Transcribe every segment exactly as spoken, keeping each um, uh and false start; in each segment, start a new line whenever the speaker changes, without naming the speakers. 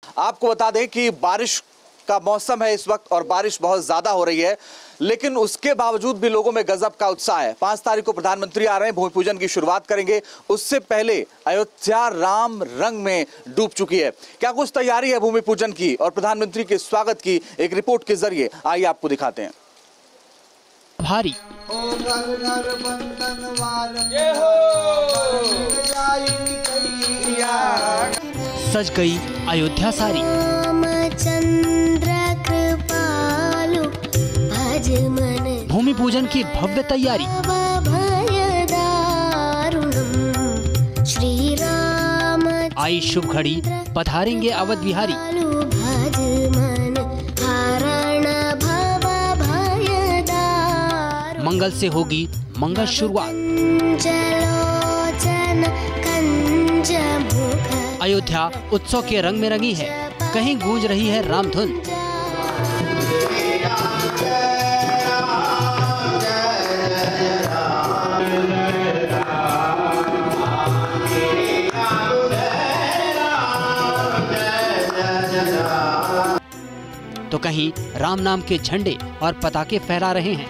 आपको बता दें कि बारिश का मौसम है इस वक्त और बारिश बहुत ज्यादा हो रही है, लेकिन उसके बावजूद भी लोगों में गजब का उत्साह है। पांच तारीख को प्रधानमंत्री आ रहे हैं, भूमि पूजन की शुरुआत करेंगे। उससे पहले अयोध्या राम रंग में डूब चुकी है। क्या कुछ तैयारी है भूमि पूजन की और प्रधानमंत्री के स्वागत की, एक रिपोर्ट के जरिए आइए आपको दिखाते हैं।
भारी सज गई अयोध्या सारी, भूमि पूजन की भव्य तैयारी। आई शुभ घड़ी, पधारेंगे अवध बिहारी। मंगल से होगी मंगल शुरुआत। अयोध्या उत्सव के रंग में रंगी है, कहीं गूंज रही है राम धुन। तो कहीं राम नाम के झंडे और पताके फहरा रहे हैं।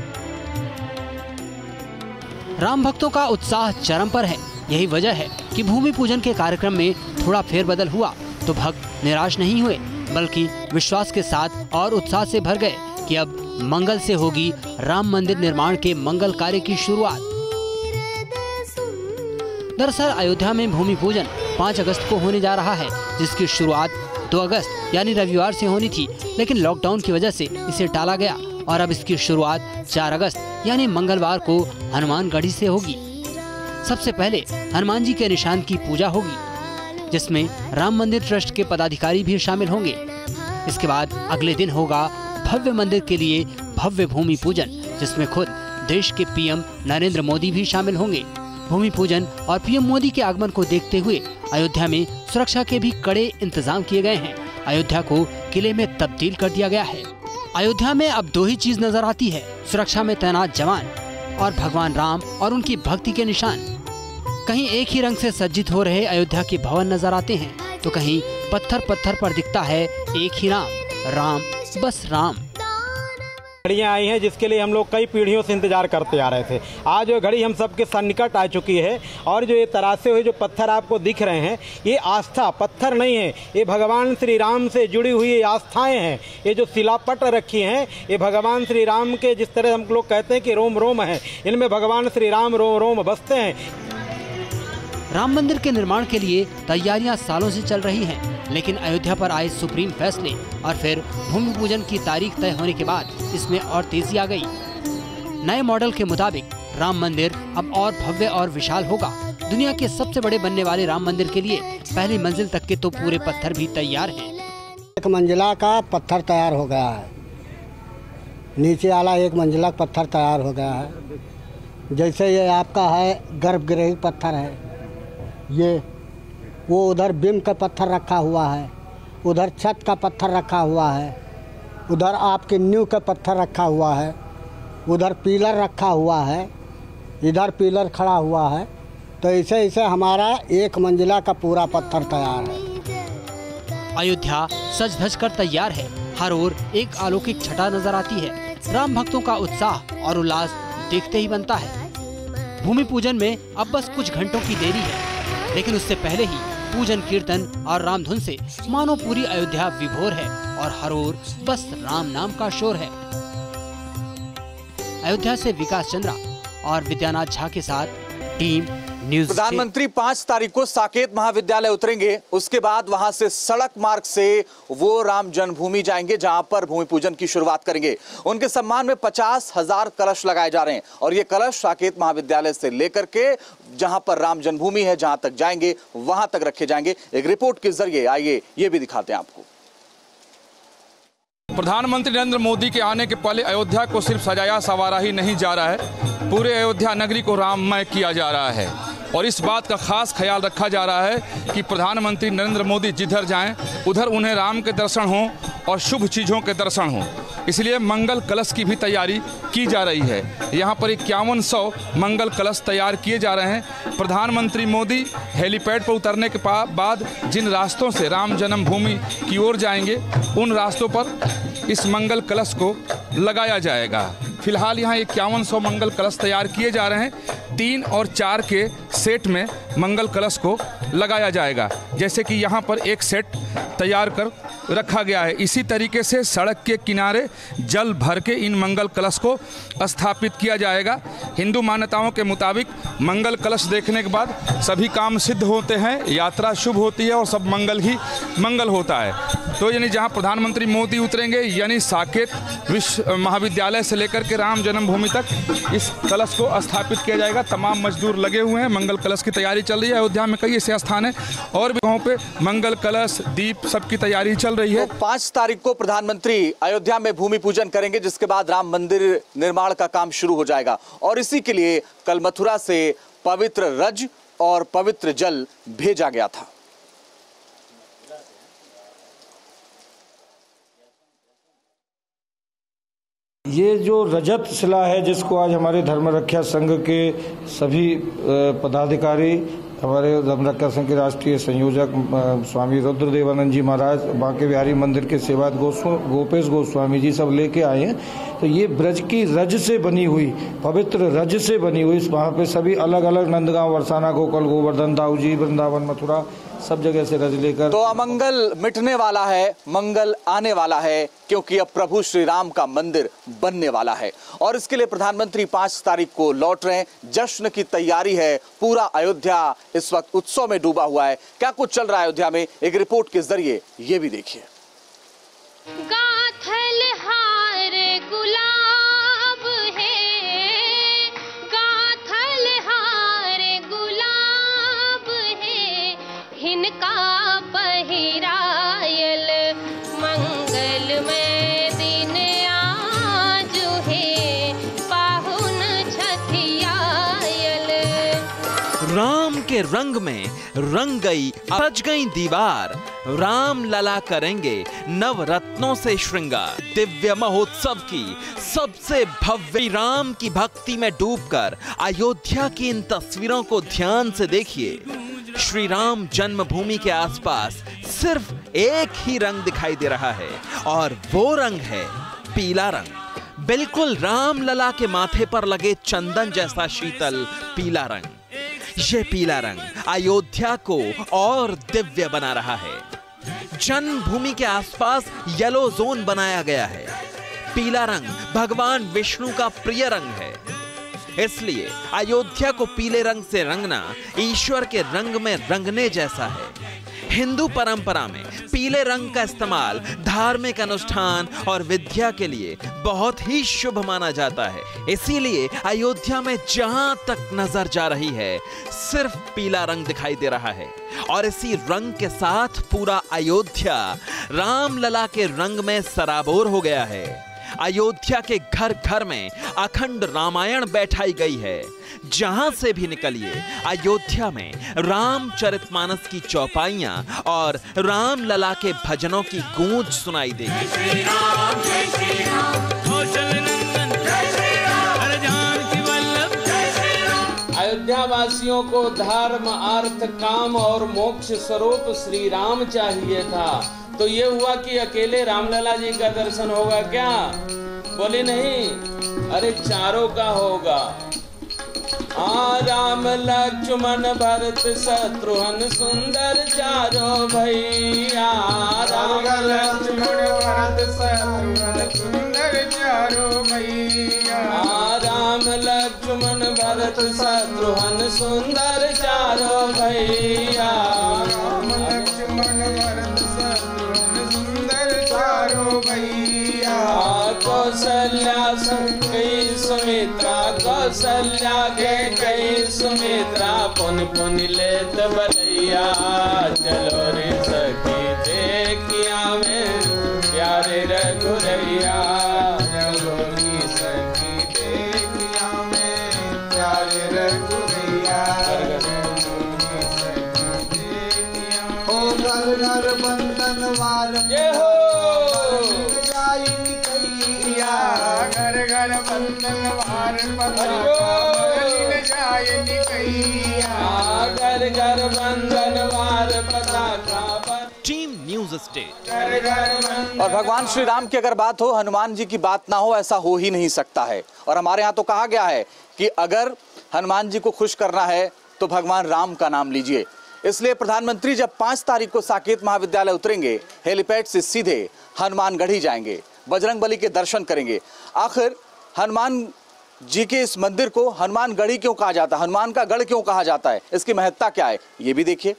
राम भक्तों का उत्साह चरम पर है। यही वजह है कि भूमि पूजन के कार्यक्रम में थोड़ा फेरबदल हुआ तो भक्त निराश नहीं हुए, बल्कि विश्वास के साथ और उत्साह से भर गए कि अब मंगल से होगी राम मंदिर निर्माण के मंगल कार्य की शुरुआत। दरअसल अयोध्या में भूमि पूजन पाँच अगस्त को होने जा रहा है, जिसकी शुरुआत दो अगस्त यानी रविवार से होनी थी, लेकिन लॉकडाउन की वजह से इसे टाला गया और अब इसकी शुरुआत चार अगस्त यानी मंगलवार को हनुमानगढ़ी से होगी। सबसे पहले हनुमान जी के निशान की पूजा होगी, जिसमें राम मंदिर ट्रस्ट के पदाधिकारी भी शामिल होंगे। इसके बाद अगले दिन होगा भव्य मंदिर के लिए भव्य भूमि पूजन, जिसमें खुद देश के पीएम नरेंद्र मोदी भी शामिल होंगे। भूमि पूजन और पीएम मोदी के आगमन को देखते हुए अयोध्या में सुरक्षा के भी कड़े इंतजाम किए गए हैं। अयोध्या को किले में तब्दील कर दिया गया है। अयोध्या में अब दो ही चीज नजर आती है, सुरक्षा में तैनात जवान और भगवान राम और उनकी भक्ति के निशान। कहीं एक ही रंग से सज्जित हो रहे अयोध्या के भवन नजर आते हैं, तो कहीं पत्थर पत्थर पर दिखता है एक ही नाम, राम, बस राम।
घड़ियाँ आई हैं जिसके लिए हम लोग कई पीढ़ियों से इंतजार करते आ रहे थे। आज वो घड़ी हम सबके सन्निकट आ चुकी है और जो ये तरासे हुए जो पत्थर आपको दिख रहे हैं, ये आस्था पत्थर नहीं है, ये भगवान श्री राम से जुड़ी हुई आस्थाएं हैं। ये जो शिलापट रखी हैं, ये भगवान श्री राम के, जिस तरह हम लोग कहते हैं कि रोम रोम है, इनमें भगवान श्री राम रोम रोम बसते हैं।
राम मंदिर के निर्माण के लिए तैयारियां सालों से चल रही हैं, लेकिन अयोध्या पर आए सुप्रीम फैसले और फिर भूमि पूजन की तारीख तय होने के बाद इसमें और तेजी आ गई। नए मॉडल के मुताबिक राम मंदिर अब और भव्य और विशाल होगा। दुनिया के सबसे बड़े बनने वाले राम मंदिर के लिए पहली मंजिल तक के तो पूरे पत्थर भी तैयार हैं।
एक मंजिला का पत्थर तैयार हो गया है, नीचे वाला एक मंजिला पत्थर तैयार हो गया है। जैसे ये आपका है गर्भगृह पत्थर है, ये वो उधर बिम का पत्थर रखा हुआ है, उधर छत का पत्थर रखा हुआ है, उधर आपके नींव का पत्थर रखा हुआ है, उधर पिलर रखा हुआ है, इधर पिलर खड़ा हुआ है। तो ऐसे ऐसे हमारा एक मंजिला का पूरा पत्थर तैयार है।
अयोध्या सज धज कर तैयार है। हर ओर एक अलौकिक छटा नजर आती है। राम भक्तों का उत्साह और उल्लास देखते ही बनता है। भूमि पूजन में अब बस कुछ घंटों की देरी है, लेकिन उससे पहले ही पूजन कीर्तन और राम धुन से मानो पूरी अयोध्या विभोर है और हर ओर बस राम नाम का शोर है। अयोध्या से विकास चंद्रा और विद्यानाथ झा के साथ टीम न्यूज़।
प्रधानमंत्री पांच तारीख को साकेत महाविद्यालय उतरेंगे, उसके बाद वहां से सड़क मार्ग से वो राम जन्मभूमि जाएंगे जहां पर भूमि पूजन की शुरुआत करेंगे। उनके सम्मान में पचास हजार कलश लगाए जा रहे हैं और ये कलश साकेत महाविद्यालय से लेकर के जहां पर राम जन्मभूमि है जहां तक जाएंगे वहां तक रखे जाएंगे। एक रिपोर्ट के जरिए आइए ये भी दिखाते हैं आपको।
प्रधानमंत्री नरेंद्र मोदी के आने के पहले अयोध्या को सिर्फ सजाया संवारा ही नहीं जा रहा है, पूरे अयोध्या नगरी को राममय किया जा रहा है। और इस बात का खास ख्याल रखा जा रहा है कि प्रधानमंत्री नरेंद्र मोदी जिधर जाएं उधर उन्हें राम के दर्शन हों और शुभ चीज़ों के दर्शन हों। इसलिए मंगल कलश की भी तैयारी की जा रही है। यहाँ पर इक्यावन सौ मंगल कलश तैयार किए जा रहे हैं। प्रधानमंत्री मोदी हेलीपैड पर उतरने के बाद जिन रास्तों से राम जन्मभूमि की ओर जाएंगे उन रास्तों पर इस मंगल कलश को लगाया जाएगा। फिलहाल यहाँ इक्यावन सौ मंगल कलश तैयार किए जा रहे हैं। तीन और चार के सेट में मंगल कलश को लगाया जाएगा, जैसे कि यहाँ पर एक सेट तैयार कर रखा गया है। इसी तरीके से सड़क के किनारे जल भर के इन मंगल कलश को स्थापित किया जाएगा। हिंदू मान्यताओं के मुताबिक मंगल कलश देखने के बाद सभी काम सिद्ध होते हैं, यात्रा शुभ होती है और सब मंगल ही मंगल होता है। तो यानी जहां प्रधानमंत्री मोदी उतरेंगे यानी साकेत विश्व महाविद्यालय से लेकर के राम जन्मभूमि तक इस कलश को स्थापित किया जाएगा। तमाम मजदूर लगे हुए हैं, मंगल कलश की तैयारी चल रही है। अयोध्या में कई ऐसे स्थान हैं और भी जगहों पे मंगल कलश दीप सबकी तैयारी चल रही है।
तो पाँच तारीख को प्रधानमंत्री अयोध्या में भूमि पूजन करेंगे, जिसके बाद राम मंदिर निर्माण का काम शुरू हो जाएगा और इसी के लिए कल मथुरा से पवित्र रज और पवित्र जल भेजा गया था।
ये जो रजत शिला है जिसको आज हमारे धर्म रक्षा संघ के सभी पदाधिकारी, हमारे धर्म रक्षा संघ के राष्ट्रीय संयोजक स्वामी रुद्रदेवानंद जी महाराज, बांके बिहारी मंदिर के सेवायत गोपेश गोस्वामी जी सब लेके आए हैं। तो ये ब्रज की रज से बनी हुई, पवित्र रज से बनी हुई, वहाँ पे सभी अलग अलग नंदगांव, बरसाना, गोकुल, गोवर्धन, दाऊजी, वृंदावन, मथुरा सब जगह से रज लेकर।
तो अमंगल मिटने वाला है, मंगल आने वाला है, क्योंकि अब प्रभु श्री राम का मंदिर बनने वाला है और इसके लिए प्रधानमंत्री पांच तारीख को लौट रहे हैं। जश्न की तैयारी है, पूरा अयोध्या इस वक्त उत्सव में डूबा हुआ है। क्या कुछ चल रहा है अयोध्या में, एक रिपोर्ट के जरिए ये भी देखिए।
गाथल हार गुलाब है, गाथल हार गुलाब है, हिनका पहिरायल मंगल में दिन आज है, पाहुन छठियायल।
राम के रंग में रंग गई सज गई दीवार, राम लला करेंगे नवरत्नों से श्रृंगार। दिव्य महोत्सव की सबसे भव्य राम की भक्ति में डूबकर अयोध्या की इन तस्वीरों को ध्यान से देखिए। श्री राम जन्मभूमि के आसपास सिर्फ एक ही रंग दिखाई दे रहा है और वो रंग है पीला रंग। बिल्कुल राम लला के माथे पर लगे चंदन जैसा शीतल पीला रंग। ये पीला रंग अयोध्या को और दिव्य बना रहा है। जन्मभूमि के आसपास येलो जोन बनाया गया है। पीला रंग भगवान विष्णु का प्रिय रंग है, इसलिए अयोध्या को पीले रंग से रंगना ईश्वर के रंग में रंगने जैसा है। हिंदू परंपरा में पीले रंग का इस्तेमाल धार्मिक अनुष्ठान और विद्या के लिए बहुत ही शुभ माना जाता है। इसीलिए अयोध्या में जहां तक नजर जा रही है सिर्फ पीला रंग दिखाई दे रहा है और इसी रंग के साथ पूरा अयोध्या राम लला के रंग में सराबोर हो गया है। अयोध्या के घर घर में अखंड रामायण बैठाई गई है। जहां से भी निकलिए अयोध्या में रामचरितमानस की चौपाइयां और राम लला के भजनों की गूंज सुनाई देगी।
अयोध्या वासियों को धर्म, अर्थ, काम और मोक्ष स्वरूप श्री राम चाहिए था, तो ये हुआ कि अकेले रामलला जी का दर्शन होगा क्या? बोले नहीं, अरे चारों का होगा। आ राम लक्ष्मण भरत शत्रुघ्न सुंदर चारों भैया, राम लक्ष्मण भरत शत्रुघ्न सुंदर चारों भैया, राम लक्ष्मण भरत शत्रुघ्न सुंदर चारों भैया, राम लक्ष्मण भरत शत्रुघ्न सुंदर चारों भैया। कौशल्या कई सुमित्रा, कौशल्या के कई सुमित्रा, पुन पुन लेत बलैया, चलो रे सखी देखिया में प्यारे रघुरैया, चलो रे सखी देखिया में प्यारे रघुरैया। जय हो।
घर घर बंधन वार
घर घर बंधन वार पताका।
Team news state.
और भगवान श्री राम की अगर बात हो, हनुमान जी की बात ना हो, ऐसा हो ही नहीं सकता है। और हमारे यहाँ तो कहा गया है कि अगर हनुमान जी को खुश करना है तो भगवान राम का नाम लीजिए। इसलिए प्रधानमंत्री जब पाँच तारीख को साकेत महाविद्यालय उतरेंगे, हेलीपैड से सीधे हनुमानगढ़ी जाएंगे, बजरंगबली के दर्शन करेंगे। आखिर हनुमान जी के इस मंदिर को हनुमानगढ़ी क्यों कहा जाता है, हनुमान का गढ़ क्यों कहा जाता है, इसकी महत्ता क्या है, ये भी देखिए।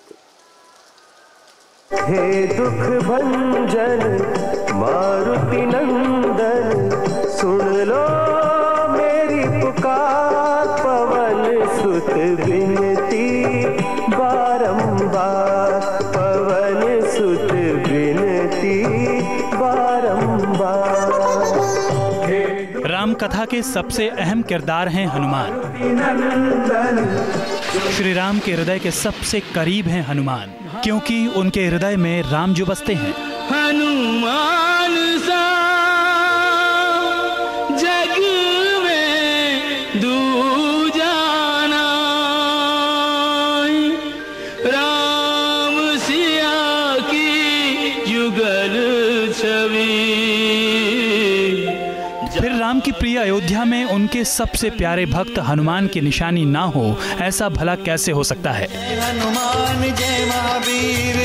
हे दुख भंजन मारुति नंदन, सुन लो मेरी पुकार, पवन सुत विनती बारंबार, पवन सुत विनती बारंबार।
राम कथा के सबसे अहम किरदार हैं हनुमान। श्री राम के हृदय के सबसे करीब हैं हनुमान, क्योंकि उनके हृदय में राम जो बसते हैं।
हनुमान सा जग में दूजा नाई, राम सिया की युगल छवि।
फिर राम की प्रिय अयोध्या में उनके सबसे प्यारे भक्त हनुमान की निशानी ना हो, ऐसा भला कैसे हो सकता है।
हनुमान जय महावीर,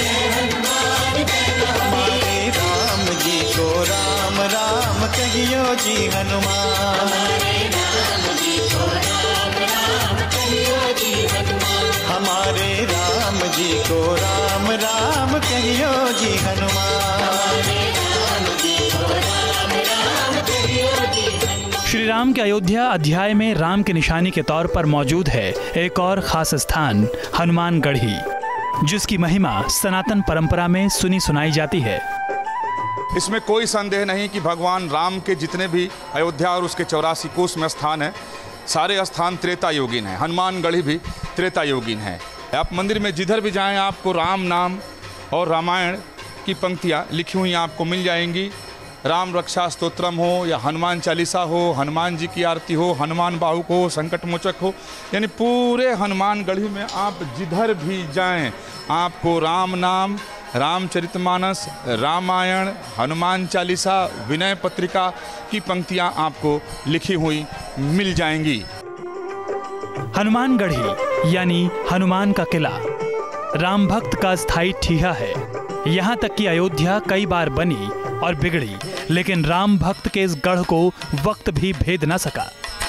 हमारे राम जी को राम राम कहियो जी हनुमान, हमारे राम जी को राम राम कहियो जी हनुमान, हमारे राम जी को राम राम कहियो जी हनुमान, हमारे राम जी को राम राम कहियो जी हनुमान।
श्री राम के अयोध्या अध्याय में राम की निशानी के तौर पर मौजूद है एक और खास स्थान, हनुमानगढ़ी, जिसकी महिमा सनातन परंपरा में सुनी सुनाई जाती है।
इसमें कोई संदेह नहीं कि भगवान राम के जितने भी अयोध्या और उसके चौरासी कोस में स्थान है, सारे स्थान त्रेता योगिन हैं। हनुमानगढ़ी भी त्रेता योगिन है। आप मंदिर में जिधर भी जाएं, आपको राम नाम और रामायण की पंक्तियाँ लिखी हुई आपको मिल जाएंगी। राम रक्षा स्तोत्रम हो या हनुमान चालीसा हो, हनुमान जी की आरती हो, हनुमान बाहुक हो, संकट मोचक हो, यानी पूरे हनुमानगढ़ी में आप जिधर भी जाएं, आपको राम नाम, रामचरितमानस, रामायण, हनुमान चालीसा, विनय पत्रिका की पंक्तियां आपको लिखी हुई मिल जाएंगी।
हनुमानगढ़ी यानी हनुमान का किला राम भक्त का स्थायी ठीहा है। यहाँ तक कि अयोध्या कई बार बनी और बिगड़ी, लेकिन राम भक्त के इस गढ़ को वक्त भी भेद न सका।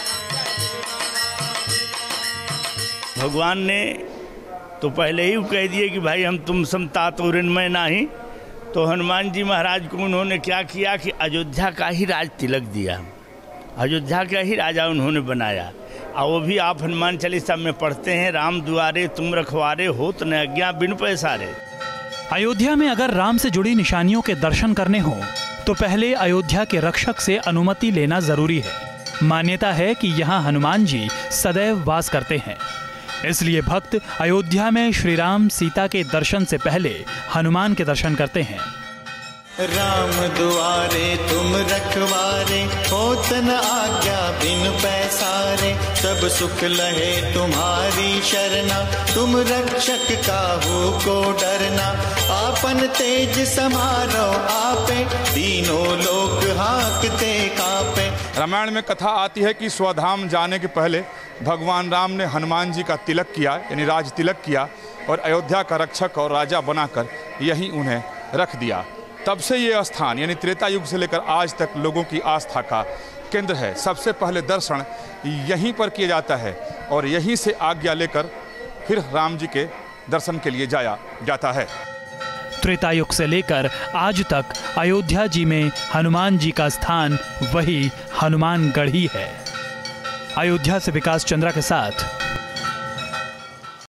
भगवान ने तो पहले ही कह दिए कि भाई हम तुम समता तो ऋणमय नहीं, तो हनुमान जी महाराज को उन्होंने क्या किया कि अयोध्या का ही राज तिलक दिया, अयोध्या का ही राजा उन्होंने बनाया। और वो भी आप हनुमान चालीसा में पढ़ते हैं, राम दुआरे तुम रखवारे, होत न आज्ञा बिन पैसारे।
अयोध्या में अगर राम से जुड़ी निशानियों के दर्शन करने हो तो पहले अयोध्या के रक्षक से अनुमति लेना जरूरी है। मान्यता है कि यहाँ हनुमान जी सदैव वास करते हैं, इसलिए भक्त अयोध्या में श्री राम सीता के दर्शन से पहले हनुमान के दर्शन करते हैं।
राम दुआरे तुम रखवारे, होत न आज्ञा बिन पैसारे, सब सुख लहे तुम्हारी शरणा, तुम रक्षक काहू को डरना, आपन तेज समारो आपे, तीनों लोक हाँकते कांपे।
रामायण में कथा आती है कि स्वधाम जाने के पहले भगवान राम ने हनुमान जी का तिलक किया, यानी राज तिलक किया, और अयोध्या का रक्षक और राजा बनाकर यहीं उन्हें रख दिया। तब से ये स्थान यानी त्रेता युग से लेकर आज तक लोगों की आस्था का केंद्र है। सबसे पहले दर्शन यहीं पर किया जाता है और यहीं से आज्ञा लेकर फिर राम जी के दर्शन के लिए जाया जाता है।
त्रेता युग से लेकर आज तक अयोध्या जी में हनुमान जी का स्थान वही हनुमानगढ़ी है। अयोध्या से विकास चंद्रा के साथ